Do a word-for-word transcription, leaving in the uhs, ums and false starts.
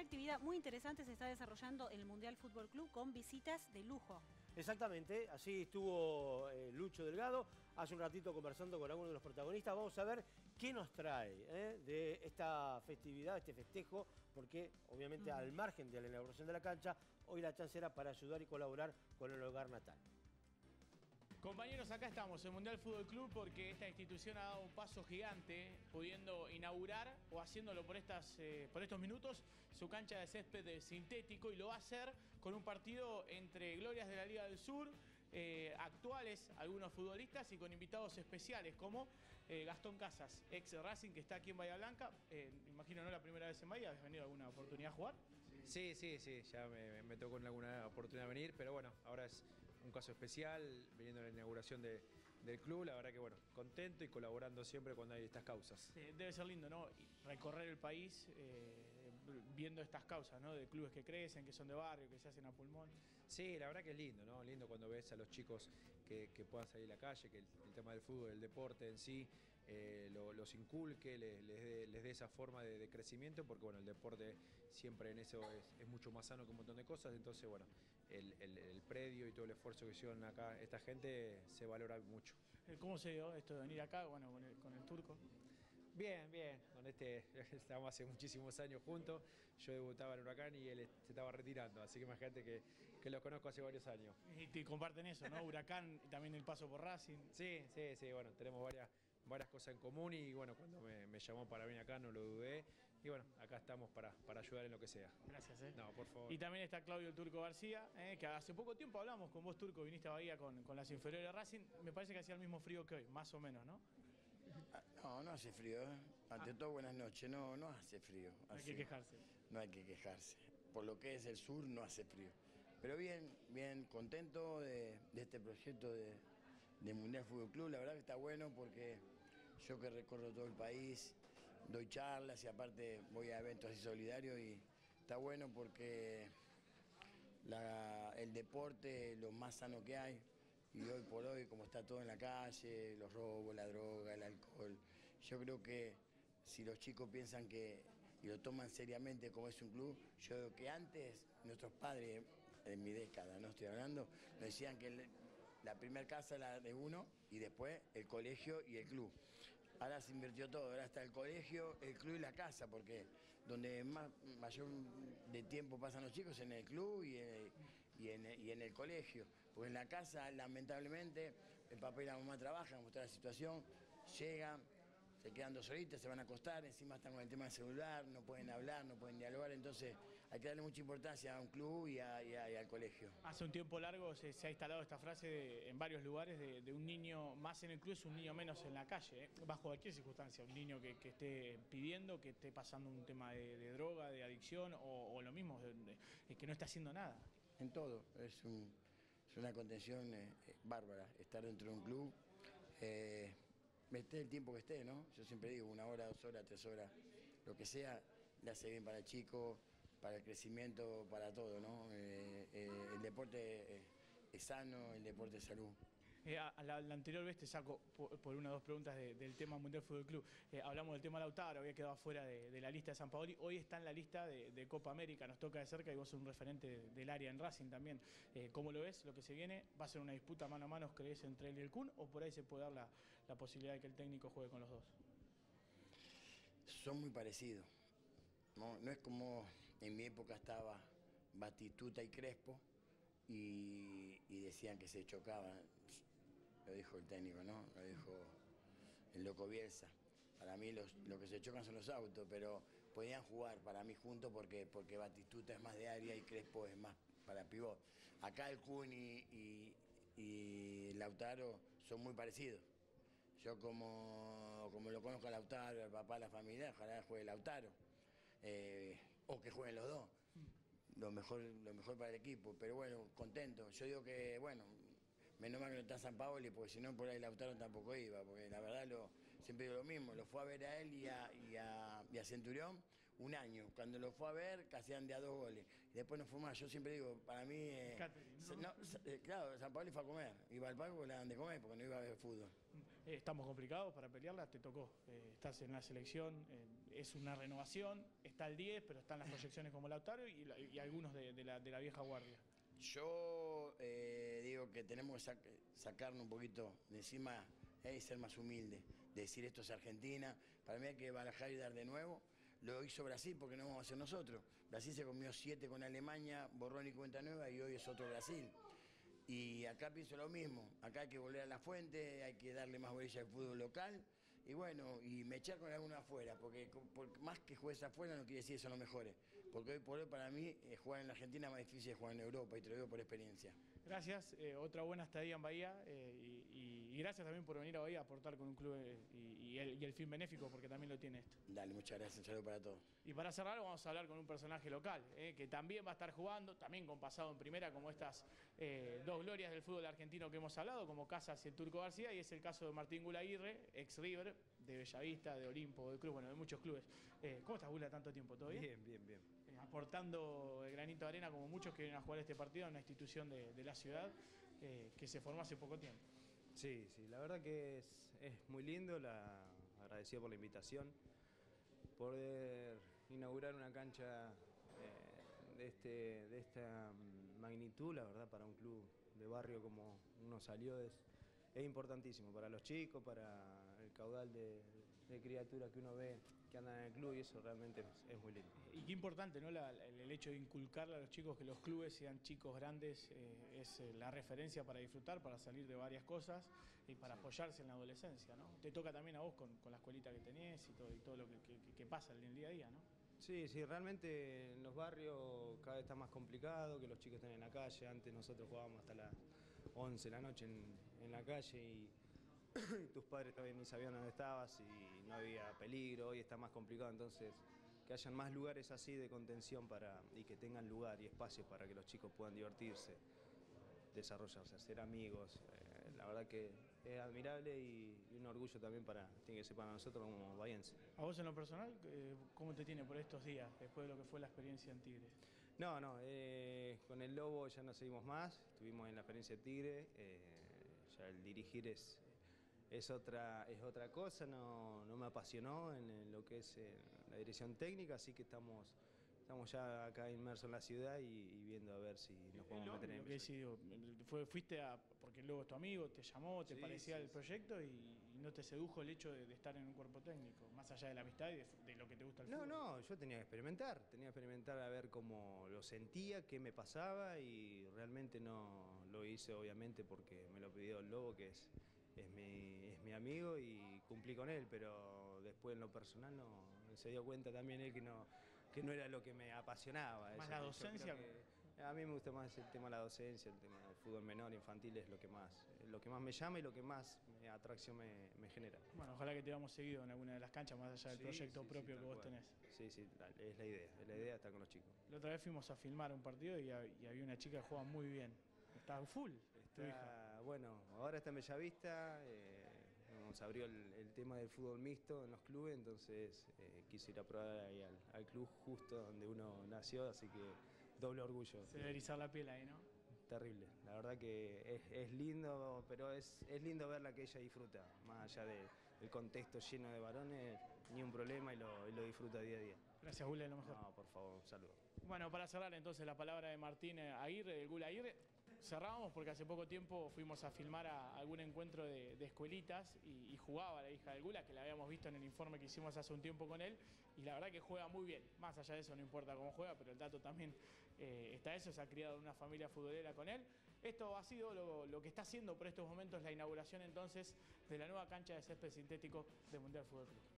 actividad muy interesante se está desarrollando en el Mundial Fútbol Club con visitas de lujo. Exactamente, así estuvo eh, Lucho Delgado hace un ratito conversando con algunos de los protagonistas. Vamos a ver qué nos trae eh, de esta festividad, este festejo, porque obviamente uh-huh. al margen de la inauguración de la cancha, hoy la chance era para ayudar y colaborar con el hogar natal. Compañeros, acá estamos en Mundial Fútbol Club porque esta institución ha dado un paso gigante, pudiendo inaugurar o haciéndolo por, estas, eh, por estos minutos su cancha de césped sintético, y lo va a hacer con un partido entre glorias de la Liga del Sur, eh, actuales, algunos futbolistas, y con invitados especiales como eh, Gastón Casas, ex Racing, que está aquí en Bahía Blanca. Eh, me imagino no la primera vez en Bahía, ¿has venido alguna oportunidad a jugar? Sí, sí, sí, ya me, me tocó en alguna oportunidad venir, pero bueno, ahora es un caso especial, viniendo a la inauguración de, del club. La verdad que bueno, contento y colaborando siempre cuando hay estas causas. Eh, debe ser lindo, ¿no? Recorrer el país eh, viendo estas causas, ¿no? De clubes que crecen, que son de barrio, que se hacen a pulmón. Sí, la verdad que es lindo, ¿no? Lindo cuando ves a los chicos que, que puedan salir a la calle, que el, el tema del fútbol, el deporte en sí, eh, lo, los inculque, les, les, dé, les dé esa forma de, de crecimiento, porque bueno, el deporte siempre en eso es, es mucho más sano que un montón de cosas. Entonces bueno, el, el, el predio y todo el esfuerzo que hicieron acá esta gente se valora mucho. ¿Cómo se dio esto de venir acá, bueno, con el, con el turco? Bien, bien, con este estábamos hace muchísimos años juntos. Yo debutaba en Huracán y él se estaba retirando, así que imagínate que, que los conozco hace varios años. Y te comparten eso, ¿no? Huracán y también el paso por Racing. Sí, sí, sí, bueno, tenemos varias, varias cosas en común, y bueno, cuando me, me llamó para venir acá no lo dudé, y bueno, acá estamos para, para ayudar en lo que sea. Gracias, ¿eh? No, por favor. Y también está Claudio el Turco García, eh, que hace poco tiempo hablamos con vos, Turco, viniste a Bahía con, con las inferiores de Racing. Me parece que hacía el mismo frío que hoy, más o menos, ¿no? No, no hace frío, ¿eh? Ante ah. todo, buenas noches. No, no hace frío. No hay que quejarse. No hay que quejarse. Por lo que es el sur, no hace frío. Pero bien, bien contento de, de este proyecto de, de Mundial Fútbol Club. La verdad que está bueno porque yo que recorro todo el país, doy charlas y aparte voy a eventos así solidarios, y está bueno porque la, el deporte es lo más sano que hay. Y hoy por hoy, como está todo en la calle, los robos, la droga, el alcohol, yo creo que si los chicos piensan que y lo toman seriamente como es un club, yo creo que antes nuestros padres, en mi década, no estoy hablando, nos decían que el, la primera casa era de uno y después el colegio y el club. Ahora se invirtió todo, ahora está el colegio, el club y la casa, porque donde más mayor de tiempo pasan los chicos en el club y en, y en, y en el colegio. Porque en la casa, lamentablemente, el papá y la mamá trabajan, como está la situación, llegan, se quedan dos horitas, se van a acostar, encima están con el tema del celular, no pueden hablar, no pueden dialogar, entonces hay que darle mucha importancia a un club y, a, y, a, y al colegio. Hace un tiempo largo se, se ha instalado esta frase de, en varios lugares de, de un niño más en el club es un niño menos en la calle, ¿eh? Bajo cualquier circunstancia, un niño que, que esté pidiendo, que esté pasando un tema de, de droga, de adicción o, o lo mismo, de, de, que no está haciendo nada. En todo, es, un, es una contención eh, bárbara estar dentro de un club. Eh, esté el tiempo que esté, ¿no? Yo siempre digo, una hora, dos horas, tres horas, lo que sea, le hace bien para el chico, para el crecimiento, para todo, ¿no? Eh, eh, el deporte es sano, el deporte es salud. Eh, a la, la anterior vez te saco por, por una o dos preguntas de, del tema Mundial Fútbol Club. Eh, hablamos del tema Lautaro, había quedado fuera de, de la lista de San Paoli. Hoy está en la lista de, de Copa América, nos toca de cerca y vos sos un referente del área en Racing también. Eh, ¿Cómo lo ves? Lo que se viene, ¿va a ser una disputa mano a mano, crees, entre él y el Kun? ¿O por ahí se puede dar la, la posibilidad de que el técnico juegue con los dos? Son muy parecidos. No, no es como en mi época estaba Batistuta y Crespo y, y decían que se chocaban. Lo dijo el técnico, ¿no? Lo dijo el loco Bielsa. Para mí los, lo que se chocan son los autos, pero podían jugar para mí juntos porque, porque Batistuta es más de área y Crespo es más para pivot. Acá el Kun y, y, y Lautaro son muy parecidos. Yo como, como lo conozco a Lautaro, al papá, a la familia, ojalá juegue Lautaro. Eh, o que jueguen los dos. Lo mejor, lo mejor para el equipo. Pero bueno, contento. Yo digo que, bueno, menos mal que no está San Paoli, porque si no por ahí Lautaro tampoco iba, porque la verdad lo, siempre digo lo mismo, lo fue a ver a él y a, y a, y a Centurión un año. Cuando lo fue a ver, casi han de a dos goles. Y después no fue más. Yo siempre digo, para mí, eh, ¿no? No, claro, San Paoli fue a comer. Iba al parque porque le daban de comer, porque no iba a ver fútbol. Eh, estamos complicados para pelearla, te tocó. Eh, estás en la selección, eh, es una renovación, está el diez, pero están las proyecciones como Lautaro y, la, y algunos de, de, la, de la vieja guardia. Yo eh, digo que tenemos que sac sacarnos un poquito de encima eh, y ser más humildes. Decir esto es Argentina, para mí hay que barajar y dar de nuevo. Lo hizo Brasil porque no vamos a hacer nosotros. Brasil se comió siete con Alemania, borrón y cuenta nueva y hoy es otro Brasil. Y acá pienso lo mismo, acá hay que volver a la fuente, hay que darle más bolilla al fútbol local y bueno, y me echar con alguno afuera, porque, porque más que juegues afuera no quiere decir que son los mejores, porque hoy por hoy para mí eh, jugar en la Argentina es más difícil de jugar en Europa y te lo digo por experiencia. Gracias, eh, otra buena estadía en Bahía eh, y, y gracias también por venir a Bahía a aportar con un club eh, y, y, el, y el fin benéfico, porque también lo tiene esto. Dale, muchas gracias, un saludo para todos. Y para cerrar vamos a hablar con un personaje local, eh, que también va a estar jugando, también con pasado en primera, como estas eh, dos glorias del fútbol argentino que hemos hablado, como Casas y el Turco García, y es el caso de Martín Gulaguirre, ex River, de Bellavista, de Olimpo, de Cruz, bueno, de muchos clubes. Eh, ¿Cómo estás, Gula, tanto tiempo? ¿Todo bien? Bien, bien, bien. Eh, aportando el granito de arena, como muchos que vienen a jugar este partido en una institución de, de la ciudad eh, que se formó hace poco tiempo. Sí, sí, la verdad que es, es muy lindo, la, agradecido por la invitación, poder inaugurar una cancha eh, de, este, de esta magnitud, la verdad, para un club de barrio como uno salió es, es importantísimo para los chicos, para el caudal de, de criaturas que uno ve que andan en el club y eso realmente es, es muy lindo. Y qué importante, ¿no? La, el, el hecho de inculcarle a los chicos que los clubes sean chicos grandes eh, es eh, la referencia para disfrutar, para salir de varias cosas y para sí. apoyarse en la adolescencia, ¿no? Te toca también a vos con, con la escuelita que tenés y todo, y todo lo que, que, que pasa en el día a día, ¿no? Sí, sí, realmente en los barrios cada vez está más complicado, que los chicos estén en la calle. Antes nosotros jugábamos hasta las once de la noche en, en la calle y tus padres todavía ni sabían dónde estabas y no había peligro. Hoy está más complicado, entonces que hayan más lugares así de contención para, y que tengan lugar y espacios para que los chicos puedan divertirse, desarrollarse, hacer amigos. Eh, la verdad que es admirable y, y un orgullo también para, tiene que ser para nosotros como bahienses. ¿A vos en lo personal, eh, cómo te tiene por estos días, después de lo que fue la experiencia en Tigre? No, no, eh, con el Lobo ya no seguimos más, estuvimos en la experiencia de Tigre, eh, ya el dirigir es, es, otra, es otra cosa, no, no me apasionó en, en lo que es eh, la dirección técnica, así que estamos... Estamos ya acá inmersos en la ciudad y, y viendo a ver si nos podemos meter en el proyecto. Fue, fuiste a, porque luego es tu amigo, te llamó, te sí, parecía sí, el proyecto y, y no te sedujo el hecho de, de estar en un cuerpo técnico, más allá de la amistad y de, de lo que te gusta el no, fútbol. No, no, yo tenía que experimentar, tenía que experimentar a ver cómo lo sentía, qué me pasaba y realmente no lo hice obviamente porque me lo pidió el Lobo, que es, es, mi, es mi amigo y cumplí con él, pero después en lo personal no, se dio cuenta también él que no... que no era lo que me apasionaba. ¿Más eso, la docencia? Que, a mí me gusta más el tema de la docencia, el tema del fútbol menor, infantil, es lo que más, lo que más me llama y lo que más me, atracción me, me genera. Bueno, ojalá que te hayamos seguido en alguna de las canchas, más allá del sí, proyecto sí, propio sí, que vos cual. tenés. Sí, sí, es la idea, es la idea estar con los chicos. La otra vez fuimos a filmar un partido y, y había una chica que juega muy bien. Está full, está, tu hija. Bueno, ahora está en Bellavista. Eh, Nos abrió el, el tema del fútbol mixto en los clubes, entonces eh, quise ir a probar ahí al, al club justo donde uno nació, así que doble orgullo. Se debe erizar la piel ahí, ¿no? Terrible, la verdad que es, es lindo, pero es, es lindo verla que ella disfruta, más allá de, del contexto lleno de varones, ni un problema y lo, y lo disfruta día a día. Gracias, Gula, lo mejor. No, por favor, un saludo. Bueno, para cerrar entonces la palabra de Martín Aguirre, del Gula Aguirre. Cerramos porque hace poco tiempo fuimos a filmar a algún encuentro de, de escuelitas y, y jugaba la hija del Gula, que la habíamos visto en el informe que hicimos hace un tiempo con él, y la verdad que juega muy bien. Más allá de eso no importa cómo juega, pero el dato también eh, está eso, se ha criado en una familia futbolera con él. Esto ha sido lo, lo que está haciendo por estos momentos la inauguración entonces de la nueva cancha de césped sintético de Mundial Fútbol Club.